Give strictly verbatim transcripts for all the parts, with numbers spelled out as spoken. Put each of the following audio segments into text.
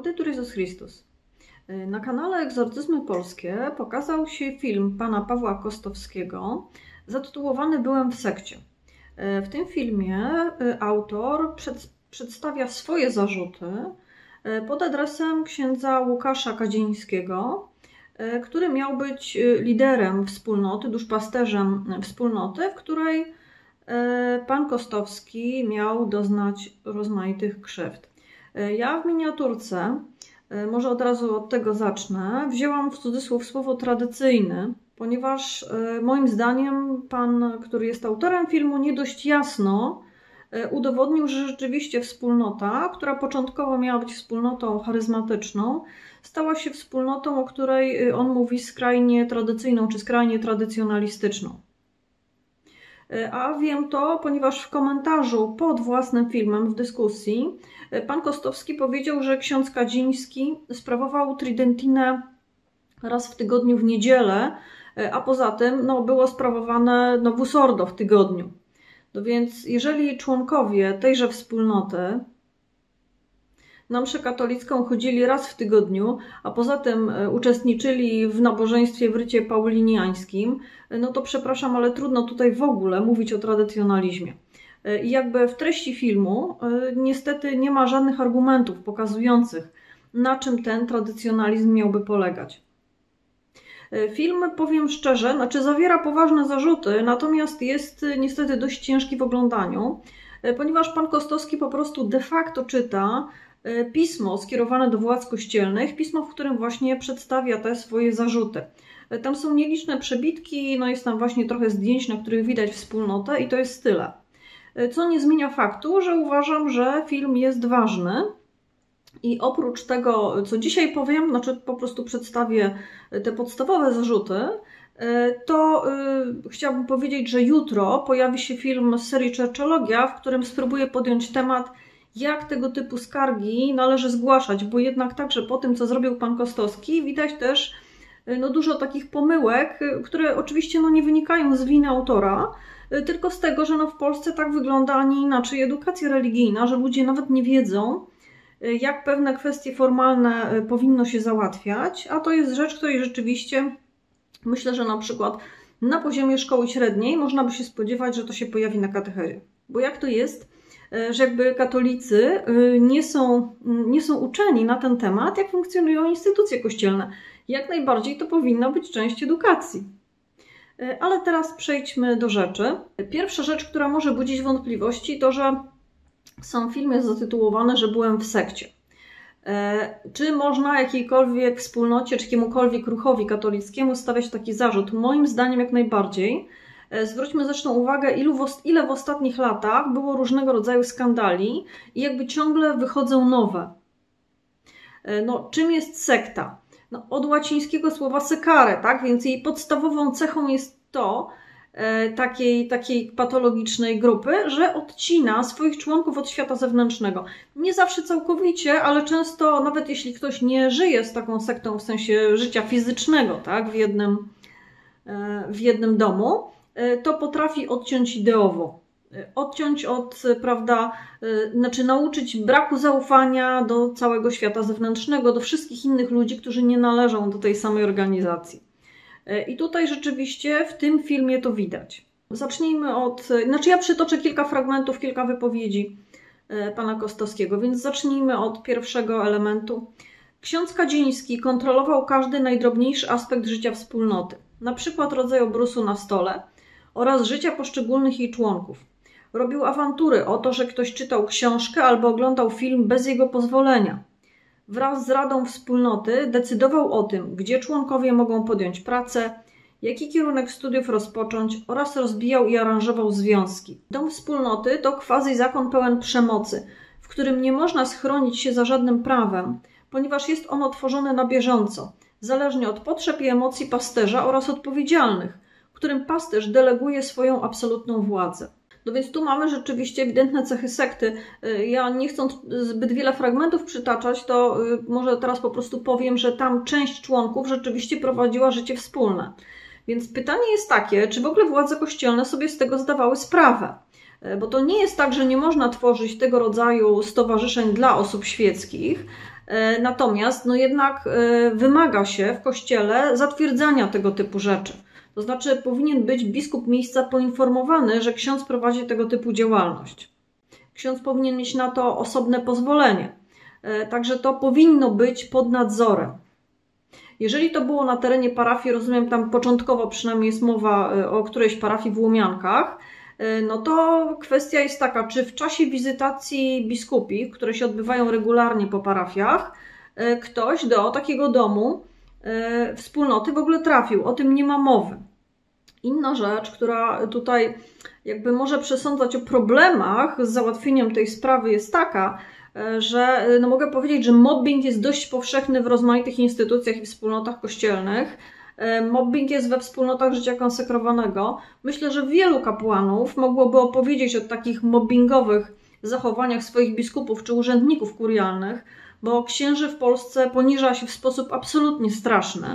Laudetur Jezus Chrystus. Na kanale Egzorcyzmy Polskie pokazał się film pana Pawła Kostowskiego zatytułowany Byłem w sekcie. W tym filmie autor przed, przedstawia swoje zarzuty pod adresem księdza Łukasza Kadzińskiego, który miał być liderem wspólnoty, duszpasterzem wspólnoty, w której pan Kostowski miał doznać rozmaitych krzywd. Ja w miniaturce, może od razu od tego zacznę, wzięłam w cudzysłów słowo tradycyjny, ponieważ moim zdaniem pan, który jest autorem filmu, nie dość jasno udowodnił, że rzeczywiście wspólnota, która początkowo miała być wspólnotą charyzmatyczną, stała się wspólnotą, o której on mówi skrajnie tradycyjną czy skrajnie tradycjonalistyczną. A wiem to, ponieważ w komentarzu pod własnym filmem w dyskusji pan Kostowski powiedział, że ksiądz Kadziński sprawował tridentinę raz w tygodniu w niedzielę, a poza tym no, było sprawowane novus ordo w tygodniu. No więc jeżeli członkowie tejże wspólnoty na mszę katolicką chodzili raz w tygodniu, a poza tym uczestniczyli w nabożeństwie w rycie pauliniańskim, no to przepraszam, ale trudno tutaj w ogóle mówić o tradycjonalizmie. I jakby w treści filmu niestety nie ma żadnych argumentów pokazujących, na czym ten tradycjonalizm miałby polegać. Film, powiem szczerze, znaczy zawiera poważne zarzuty, natomiast jest niestety dość ciężki w oglądaniu, ponieważ pan Kostowski po prostu de facto czyta pismo skierowane do władz kościelnych, pismo, w którym właśnie przedstawia te swoje zarzuty. Tam są nieliczne przebitki, no jest tam właśnie trochę zdjęć, na których widać wspólnotę i to jest tyle. Co nie zmienia faktu, że uważam, że film jest ważny i oprócz tego, co dzisiaj powiem, znaczy po prostu przedstawię te podstawowe zarzuty, to yy, chciałabym powiedzieć, że jutro pojawi się film z serii Churchologia, w którym spróbuję podjąć temat, jak tego typu skargi należy zgłaszać, bo jednak także po tym, co zrobił pan Kostowski, widać też no, dużo takich pomyłek, które oczywiście no, nie wynikają z winy autora, tylko z tego, że no, w Polsce tak wygląda, a nie inaczej edukacja religijna, że ludzie nawet nie wiedzą, jak pewne kwestie formalne powinno się załatwiać, a to jest rzecz, której rzeczywiście myślę, że na przykład na poziomie szkoły średniej można by się spodziewać, że to się pojawi na katechezie. Bo jak to jest, że jakby katolicy nie są, nie są uczeni na ten temat, jak funkcjonują instytucje kościelne. Jak najbardziej to powinna być część edukacji. Ale teraz przejdźmy do rzeczy. Pierwsza rzecz, która może budzić wątpliwości, to że sam film jest zatytułowany, że byłem w sekcie. Czy można jakiejkolwiek wspólnocie, czy jakiemukolwiek ruchowi katolickiemu stawiać taki zarzut? Moim zdaniem jak najbardziej. Zwróćmy zresztą uwagę, ilu w, ile w ostatnich latach było różnego rodzaju skandali i jakby ciągle wychodzą nowe. No, czym jest sekta? No, od łacińskiego słowa secare, tak? Więc jej podstawową cechą jest to, e, takiej, takiej patologicznej grupy, że odcina swoich członków od świata zewnętrznego. Nie zawsze całkowicie, ale często, nawet jeśli ktoś nie żyje z taką sektą w sensie życia fizycznego, tak? w, jednym, e, w jednym domu, to potrafi odciąć ideowo. Odciąć od, prawda, znaczy nauczyć braku zaufania do całego świata zewnętrznego, do wszystkich innych ludzi, którzy nie należą do tej samej organizacji. I tutaj rzeczywiście w tym filmie to widać. Zacznijmy od, znaczy ja przytoczę kilka fragmentów, kilka wypowiedzi pana Kostowskiego, więc zacznijmy od pierwszego elementu. Ksiądz Kadziński kontrolował każdy najdrobniejszy aspekt życia wspólnoty, na przykład rodzaj obrusu na stole oraz życia poszczególnych jej członków. Robił awantury o to, że ktoś czytał książkę albo oglądał film bez jego pozwolenia. Wraz z Radą Wspólnoty decydował o tym, gdzie członkowie mogą podjąć pracę, jaki kierunek studiów rozpocząć oraz rozbijał i aranżował związki. Dom Wspólnoty to quasi zakon pełen przemocy, w którym nie można schronić się za żadnym prawem, ponieważ jest ono tworzone na bieżąco, zależnie od potrzeb i emocji pasterza oraz odpowiedzialnych, którym pasterz deleguje swoją absolutną władzę. No więc tu mamy rzeczywiście ewidentne cechy sekty. Ja nie chcąc zbyt wiele fragmentów przytaczać, to może teraz po prostu powiem, że tam część członków rzeczywiście prowadziła życie wspólne. Więc pytanie jest takie, czy w ogóle władze kościelne sobie z tego zdawały sprawę? Bo to nie jest tak, że nie można tworzyć tego rodzaju stowarzyszeń dla osób świeckich, Natomiast no jednak wymaga się w Kościele zatwierdzania tego typu rzeczy. To znaczy powinien być biskup miejsca poinformowany, że ksiądz prowadzi tego typu działalność. Ksiądz powinien mieć na to osobne pozwolenie. Także to powinno być pod nadzorem. Jeżeli to było na terenie parafii, rozumiem, tam początkowo przynajmniej jest mowa o którejś parafii w Łomiankach, no to kwestia jest taka, czy w czasie wizytacji biskupich, które się odbywają regularnie po parafiach, ktoś do takiego domu wspólnoty w ogóle trafił. O tym nie ma mowy. Inna rzecz, która tutaj jakby może przesądzać o problemach z załatwieniem tej sprawy, jest taka, że no mogę powiedzieć, że mobbing jest dość powszechny w rozmaitych instytucjach i wspólnotach kościelnych. Mobbing jest we wspólnotach życia konsekrowanego. Myślę, że wielu kapłanów mogłoby opowiedzieć o takich mobbingowych zachowaniach swoich biskupów czy urzędników kurialnych, bo księży w Polsce poniża się w sposób absolutnie straszny.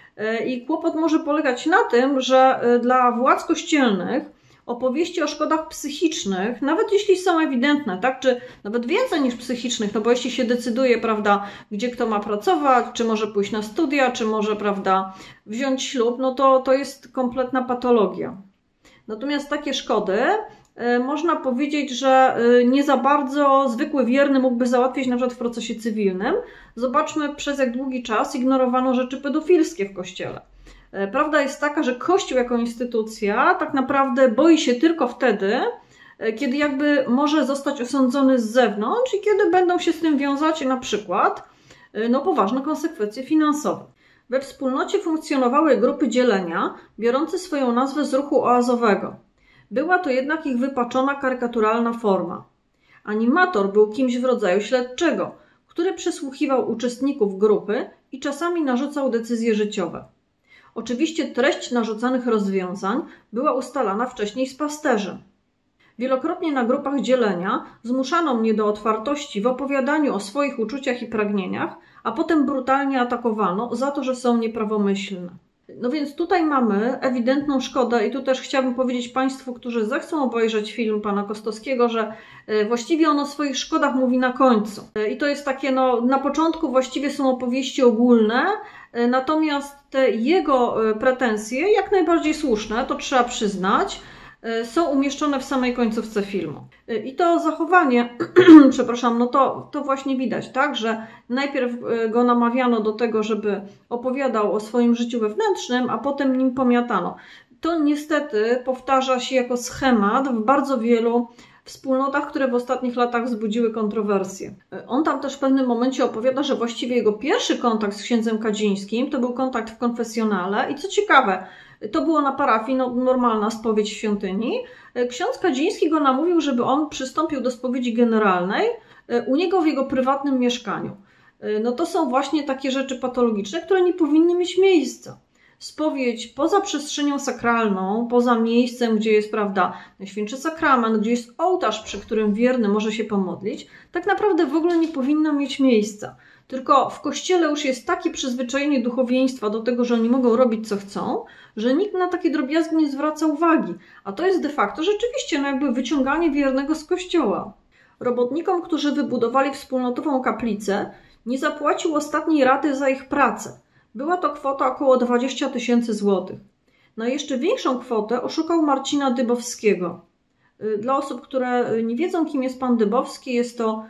I kłopot może polegać na tym, że dla władz kościelnych opowieści o szkodach psychicznych, nawet jeśli są ewidentne, tak, czy nawet więcej niż psychicznych, no bo jeśli się decyduje, prawda, gdzie kto ma pracować, czy może pójść na studia, czy może, prawda, wziąć ślub, no to to jest kompletna patologia. Natomiast takie szkody y, można powiedzieć, że y, nie za bardzo zwykły wierny mógłby załatwić na przykład w procesie cywilnym. Zobaczmy, przez jak długi czas ignorowano rzeczy pedofilskie w Kościele. Prawda jest taka, że Kościół jako instytucja tak naprawdę boi się tylko wtedy, kiedy jakby może zostać osądzony z zewnątrz i kiedy będą się z tym wiązać na przykład no, poważne konsekwencje finansowe. We wspólnocie funkcjonowały grupy dzielenia, biorące swoją nazwę z ruchu oazowego. Była to jednak ich wypaczona, karykaturalna forma. Animator był kimś w rodzaju śledczego, który przesłuchiwał uczestników grupy i czasami narzucał decyzje życiowe. Oczywiście treść narzucanych rozwiązań była ustalana wcześniej z pasterzem. Wielokrotnie na grupach dzielenia zmuszano mnie do otwartości w opowiadaniu o swoich uczuciach i pragnieniach, a potem brutalnie atakowano za to, że są nieprawomyślne. No więc tutaj mamy ewidentną szkodę i tu też chciałabym powiedzieć Państwu, którzy zechcą obejrzeć film pana Kostowskiego, że właściwie on o swoich szkodach mówi na końcu. I to jest takie, no na początku właściwie są opowieści ogólne, natomiast te jego pretensje, jak najbardziej słuszne, to trzeba przyznać, są umieszczone w samej końcówce filmu. I to zachowanie, przepraszam, no to, to właśnie widać, tak, że najpierw go namawiano do tego, żeby opowiadał o swoim życiu wewnętrznym, a potem nim pomiatano. To niestety powtarza się jako schemat w bardzo wielu wspólnotach, które w ostatnich latach wzbudziły kontrowersje. On tam też w pewnym momencie opowiada, że właściwie jego pierwszy kontakt z księdzem Kadzińskim to był kontakt w konfesjonale i co ciekawe, to było na parafii, no, normalna spowiedź w świątyni. Ksiądz Kadziński go namówił, żeby on przystąpił do spowiedzi generalnej u niego w jego prywatnym mieszkaniu. No to są właśnie takie rzeczy patologiczne, które nie powinny mieć miejsca. Spowiedź poza przestrzenią sakralną, poza miejscem, gdzie jest, prawda, Najświętszy Sakrament, gdzie jest ołtarz, przy którym wierny może się pomodlić, tak naprawdę w ogóle nie powinno mieć miejsca. Tylko w Kościele już jest takie przyzwyczajenie duchowieństwa do tego, że oni mogą robić co chcą, że nikt na takie drobiazgi nie zwraca uwagi. A to jest de facto rzeczywiście no jakby wyciąganie wiernego z Kościoła. Robotnikom, którzy wybudowali wspólnotową kaplicę, nie zapłacił ostatniej raty za ich pracę. Była to kwota około dwadzieścia tysięcy złotych. Na jeszcze większą kwotę oszukał Marcina Dybowskiego. Dla osób, które nie wiedzą, kim jest pan Dybowski, jest to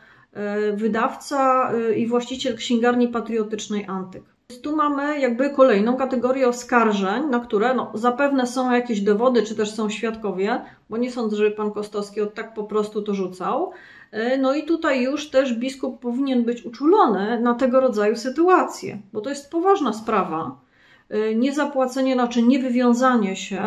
wydawca i właściciel księgarni patriotycznej Antyk. Tu mamy jakby kolejną kategorię oskarżeń, na które no, zapewne są jakieś dowody, czy też są świadkowie, bo nie sądzę, żeby pan Kostowski od tak po prostu to rzucał. No i tutaj już też biskup powinien być uczulony na tego rodzaju sytuacje, bo to jest poważna sprawa. Niezapłacenie, znaczy niewywiązanie się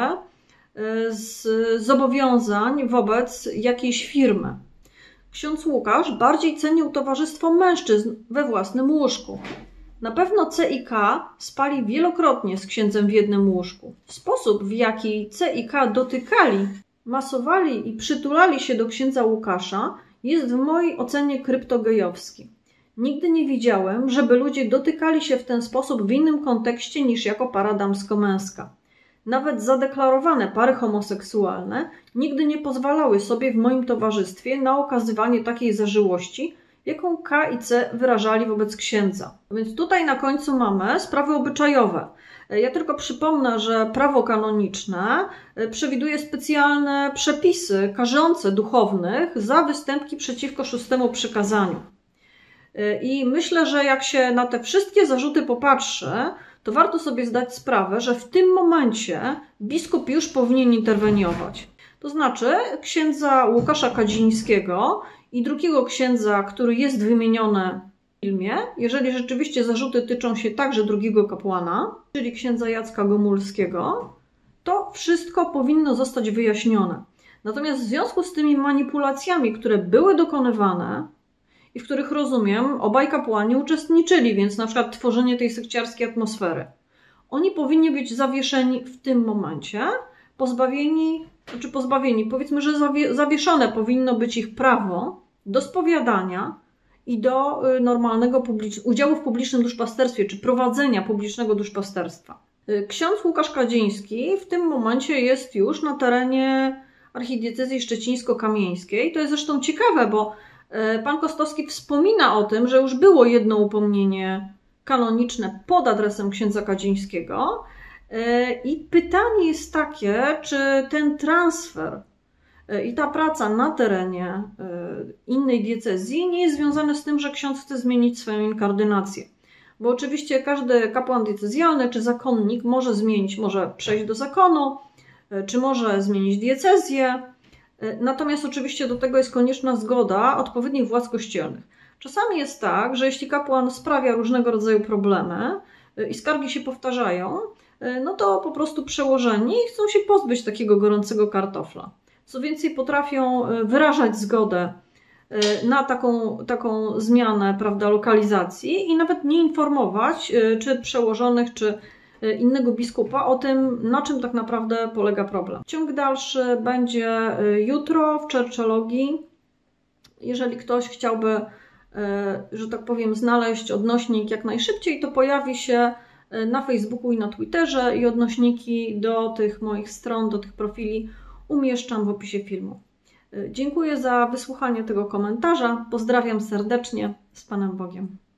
z zobowiązań wobec jakiejś firmy. Ksiądz Łukasz bardziej cenił towarzystwo mężczyzn we własnym łóżku. Na pewno C i K spali wielokrotnie z księdzem w jednym łóżku. Sposób, w jaki C i K dotykali, masowali i przytulali się do księdza Łukasza, jest w mojej ocenie kryptogejowski. Nigdy nie widziałem, żeby ludzie dotykali się w ten sposób w innym kontekście niż jako para damsko-męska. Nawet zadeklarowane pary homoseksualne nigdy nie pozwalały sobie w moim towarzystwie na okazywanie takiej zażyłości, jaką K i C wyrażali wobec księdza. Więc tutaj na końcu mamy sprawy obyczajowe. Ja tylko przypomnę, że prawo kanoniczne przewiduje specjalne przepisy karzące duchownych za występki przeciwko szóstemu przykazaniu. I myślę, że jak się na te wszystkie zarzuty popatrzy, to warto sobie zdać sprawę, że w tym momencie biskup już powinien interweniować. To znaczy księdza Łukasza Kadzińskiego i drugiego księdza, który jest wymieniony w filmie, jeżeli rzeczywiście zarzuty tyczą się także drugiego kapłana, czyli księdza Jacka Gomulskiego, to wszystko powinno zostać wyjaśnione. Natomiast w związku z tymi manipulacjami, które były dokonywane i w których, rozumiem, obaj kapłani uczestniczyli, więc na przykład tworzenie tej sekciarskiej atmosfery, oni powinni być zawieszeni w tym momencie, pozbawieni, czy pozbawieni, powiedzmy, że zawie, zawieszone powinno być ich prawo do spowiadania i do normalnego publicz- udziału w publicznym duszpasterstwie, czy prowadzenia publicznego duszpasterstwa. Ksiądz Łukasz Kadziński w tym momencie jest już na terenie archidiecezji szczecińsko-kamieńskiej. To jest zresztą ciekawe, bo pan Kostowski wspomina o tym, że już było jedno upomnienie kanoniczne pod adresem księdza Kadzińskiego. I pytanie jest takie, czy ten transfer i ta praca na terenie innej diecezji nie jest związane z tym, że ksiądz chce zmienić swoją inkardynację. Bo oczywiście każdy kapłan diecezjalny czy zakonnik może zmienić, może przejść do zakonu, czy może zmienić diecezję. Natomiast oczywiście do tego jest konieczna zgoda odpowiednich władz kościelnych. Czasami jest tak, że jeśli kapłan sprawia różnego rodzaju problemy i skargi się powtarzają, no to po prostu przełożeni chcą się pozbyć takiego gorącego kartofla. Co więcej, potrafią wyrażać zgodę na taką, taką zmianę, prawda, lokalizacji i nawet nie informować czy przełożonych, czy innego biskupa o tym, na czym tak naprawdę polega problem. Ciąg dalszy będzie jutro w Churchologii. Jeżeli ktoś chciałby, że tak powiem, znaleźć odnośnik jak najszybciej, to pojawi się na Facebooku i na Twitterze i odnośniki do tych moich stron, do tych profili umieszczam w opisie filmu. Dziękuję za wysłuchanie tego komentarza. Pozdrawiam serdecznie. Z Panem Bogiem.